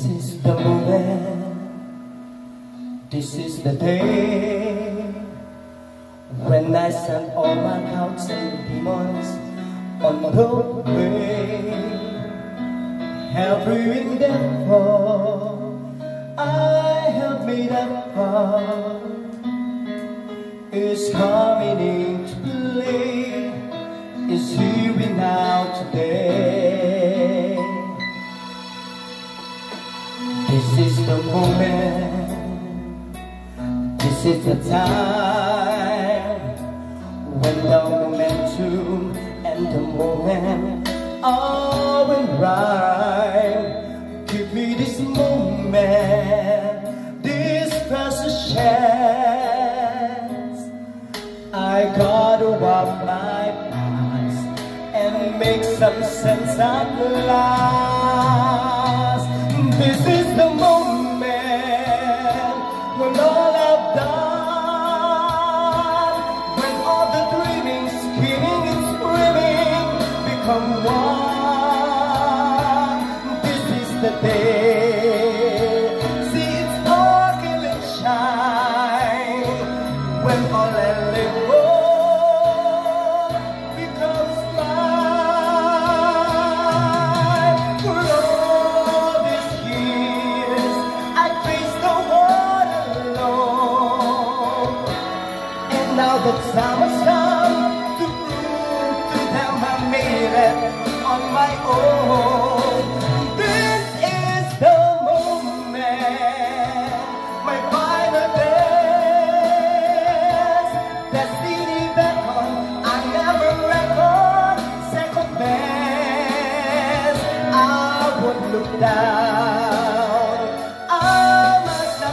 is the moment, this is the day when I send all my doubts and demons on the way. Every endeavor I have made up for is coming into play, is here and now today. This is the moment, this is the time when the momentum and the moment are in rhyme. Give me this moment, this precious chance. I gotta walk my past and make some sense at last. This is the moment when all I've done, when all the dreaming, scheming and screaming become one. This is the day, see it sparkle and shine, when all I live for becomes mine. For all these years I faced the world alone, and now the time has come to prove to them I made it on my own. This is the moment, my final days. Destiny beckon, I never reckon second best. I won't look down, I must not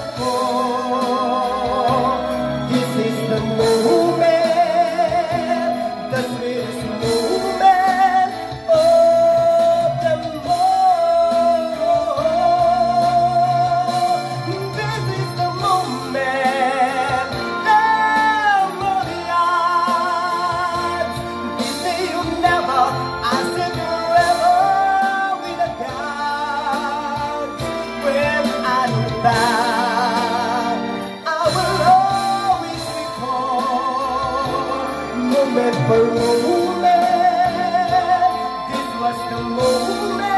fall. This is the moment, the sweetest moment of them all. This is the moment, them of the odds. They say you'll never, I say forever with a God. When I look back, I will always recall, moment for moment, this was the moment.